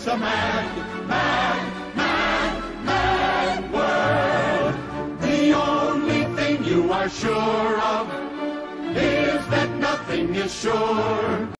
It's a mad, mad, mad, mad world. The only thing you are sure of is that nothing is sure.